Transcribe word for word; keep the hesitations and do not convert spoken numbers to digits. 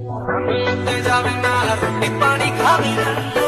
रंग लुटे जावे नाल रोटी पानी खावे ना।